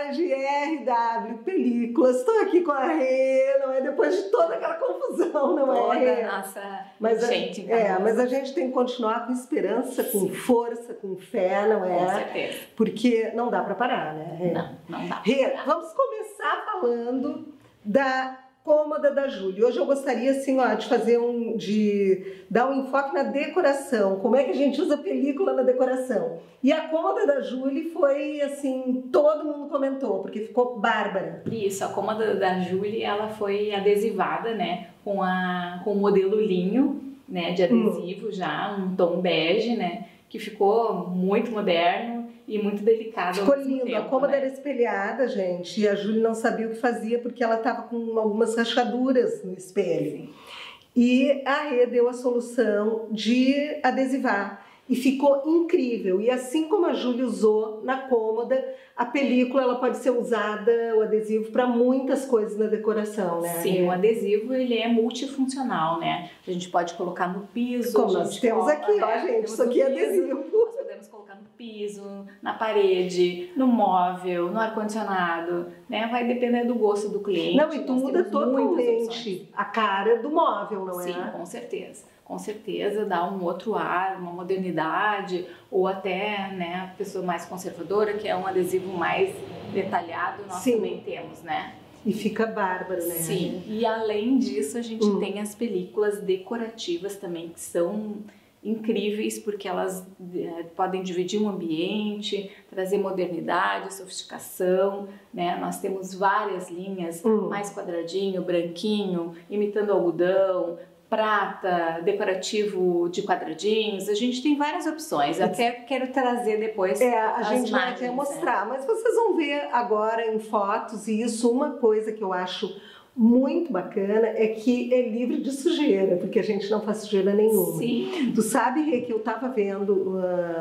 hora de RW Películas. Estou aqui com a Rê, não é? Depois de toda aquela confusão, não toda é? Toda a nossa gente. Mas a gente tem que continuar com esperança, com força, com fé, não é? Com certeza. Porque não dá para parar, né, Rê? Não dá. Rê, vamos começar falando da cômoda da Júlia. Hoje eu gostaria, assim, ó, de fazer dar um enfoque na decoração. Como é que a gente usa película na decoração? E a cômoda da Júlia foi, assim, todo mundo comentou, porque ficou bárbara. Isso, a cômoda da Júlia, ela foi adesivada, né, com o modelo linho, né, de adesivo já, um tom bege, né, que ficou muito moderno e muito delicado. Ficou lindo, a cômoda era espelhada, gente, e a Júlia não sabia o que fazia porque ela estava com algumas rachaduras no espelho. Sim. E a Rê deu a solução de adesivar. E ficou incrível. E assim como a Júlia usou na cômoda, a película ela pode ser usada, o adesivo, para muitas coisas na decoração, né? Sim, o adesivo ele é multifuncional, né? A gente pode colocar no piso. Como nós temos aqui, ó, gente. Isso aqui é adesivo. Nós podemos colocar no piso, na parede, no móvel, no ar-condicionado, né? Vai depender do gosto do cliente. Não, e tu muda totalmente a cara do móvel, não é? Sim, com certeza. Com certeza dá um outro ar, uma modernidade, ou até, né, a pessoa mais conservadora, que é um adesivo mais detalhado, nós também temos, né? E fica bárbaro, né? Sim, e além disso a gente tem as películas decorativas também, que são incríveis, porque elas podem dividir um ambiente, trazer modernidade, sofisticação, né? Nós temos várias linhas, mais quadradinho, branquinho, imitando algodão, prata, decorativo de quadradinhos, a gente tem várias opções. Eu até quero trazer depois a gente vai até mostrar, mas vocês vão ver agora em fotos, e isso, uma coisa que eu acho muito bacana é que é livre de sujeira, porque a gente não faz sujeira nenhuma. Sim. Tu sabe, Rê, que eu tava vendo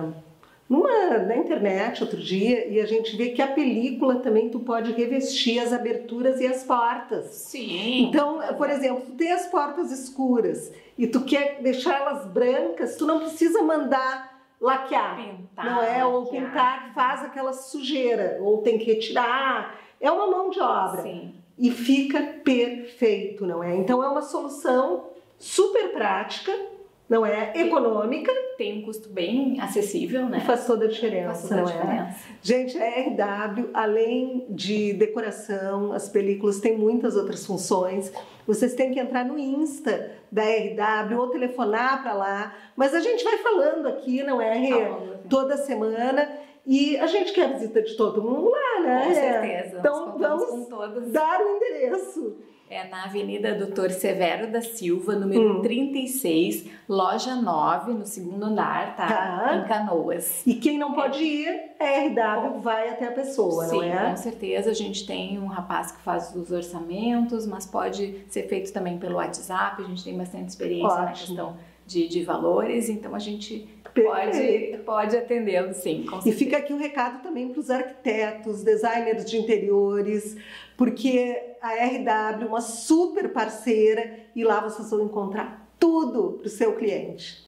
na internet outro dia, e a gente vê que a película também tu pode revestir as aberturas e as portas. Sim. Então, por exemplo, tu tem as portas escuras e tu quer deixar elas brancas, tu não precisa mandar laquear, pintar, não é? Ou pintar, faz aquela sujeira, ou tem que retirar. É uma mão de obra. Sim. E fica perfeito, não é? Então é uma solução super prática, não é? Econômica. Tem um custo bem acessível, né? E faz toda a diferença, faz toda não a diferença. É? Gente, a RW, além de decoração, as películas têm muitas outras funções. Vocês têm que entrar no Insta da RW ou telefonar para lá. Mas a gente vai falando aqui, não é, Rê? Toda semana. E a gente quer a visita de todo mundo lá, né? Com certeza. Então vamos dar o endereço. É na Avenida Doutor Severo da Silva, número 36, loja 9, no segundo andar, tá? Em Canoas. E quem não pode ir, a RW vai até a pessoa, sim, não é? Com certeza. A gente tem um rapaz que faz os orçamentos, mas pode ser feito também pelo WhatsApp. A gente tem bastante experiência na questão de valores, então a gente pode atendê-lo, sim. Com certeza. E fica aqui um recado também para os arquitetos, designers de interiores, porque a RW é uma super parceira e lá vocês vão encontrar tudo para o seu cliente.